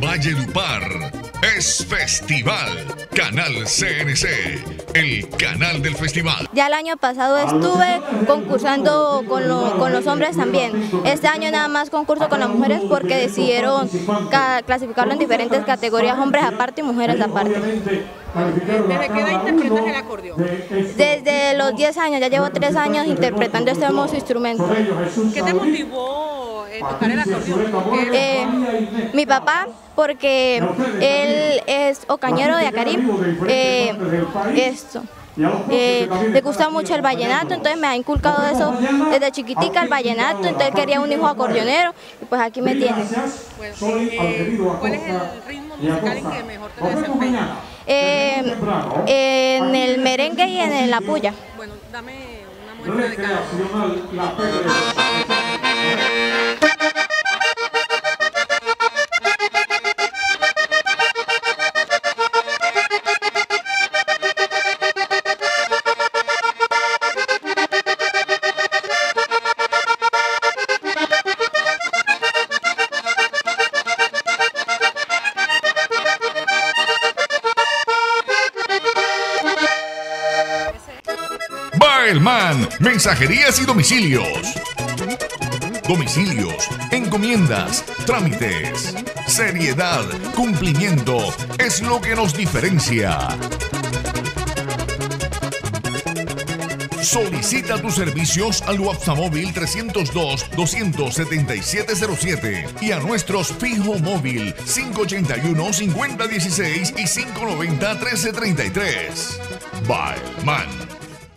Valledupar es festival. Canal CNC, el canal del festival. Ya el año pasado estuve concursando con los hombres también. Este año nada más concurso con las mujeres porque decidieron clasificarlo en diferentes categorías, hombres aparte y mujeres aparte. ¿Desde qué edad interpretas el acordeón? Desde los 10 años, ya llevo 3 años interpretando este hermoso instrumento. ¿Qué te motivó tocar el acordeón? Mi papá, porque él es ocañero de Acarí, le gusta mucho el vallenato, entonces me ha inculcado eso desde chiquitica, el vallenato, entonces quería un hijo acordeonero y pues aquí me tiene. ¿Cuál es el ritmo musical en que mejor te desempeñas? En el merengue y en la puya. Bueno, dame una muestra de cada uno. Baelman, mensajerías y domicilios. Domicilios, encomiendas, trámites. Seriedad, cumplimiento es lo que nos diferencia. Solicita tus servicios al WhatsApp móvil 302-27707 y a nuestros fijo móvil 581-5016 y 590-1333. Baelman.